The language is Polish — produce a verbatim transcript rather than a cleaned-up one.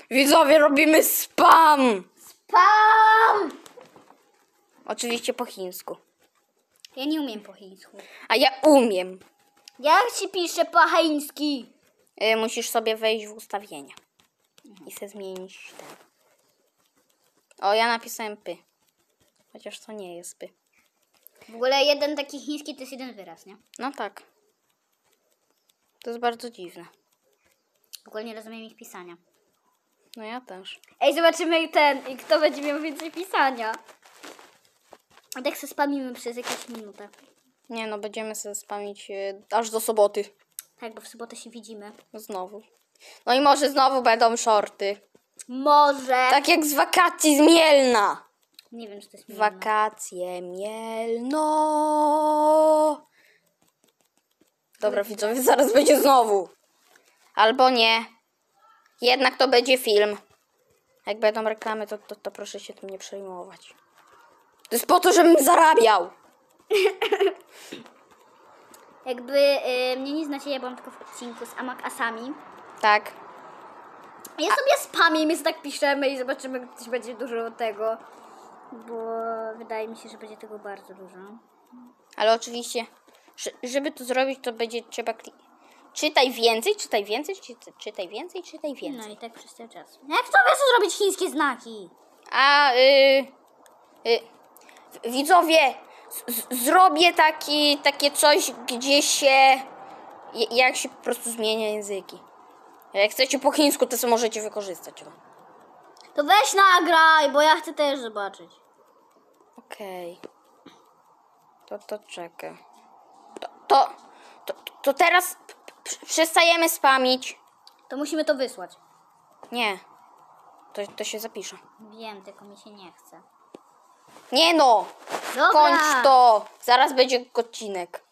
Widzowie, robimy spam! Spam! Oczywiście po chińsku. Ja nie umiem po chińsku. A ja umiem. Jak się pisze po chiński? Y, musisz sobie wejść w ustawienia. I sobie zmienić ten. O, ja napisałem py. Chociaż to nie jest py. W ogóle jeden taki chiński to jest jeden wyraz, nie? No tak. To jest bardzo dziwne. W ogóle nie rozumiem ich pisania. No ja też. Ej, zobaczymy ten i kto będzie miał więcej pisania. A tak se spamimy przez jakieś minutę. Nie no, będziemy sobie spamić y, aż do soboty. Tak, bo w sobotę się widzimy. Znowu. No i może znowu będą shorty. Może. Tak jak z wakacji z Mielna. Nie wiem, czy to jest Mielno. Wakacje Mielno. Dobra, widzowie, zaraz będzie znowu. Albo nie. Jednak to będzie film. Jak będą reklamy, to, to, to proszę się tym nie przejmować. To jest po to, żebym zarabiał. Jakby y, mnie nie znacie, ja byłam tylko w odcinku z Among Usami. Tak. Ja sobie spamię, my tak piszemy i zobaczymy, czy będzie dużo tego. Bo wydaje mi się, że będzie tego bardzo dużo. Ale oczywiście, że- żeby to zrobić, to będzie trzeba... Kli- czytaj więcej, czytaj więcej, czytaj, czytaj więcej, czytaj No więcej. i tak przez cały czas. Jak to wiesz, zrobić chińskie znaki? A y, y, widzowie, z, z, zrobię taki, takie coś, gdzie się, j- jak się po prostu zmienia języki. Jak chcecie po chińsku, to sobie możecie wykorzystać. No. To weź nagraj, bo ja chcę też zobaczyć. Okej. To, to czekaj. To, to, to, to teraz p- p- przestajemy spamić. To musimy to wysłać. Nie. To, to się zapisze. Wiem, tylko mi się nie chce. Nie no! Dobra. Kończ to! Zaraz będzie odcinek.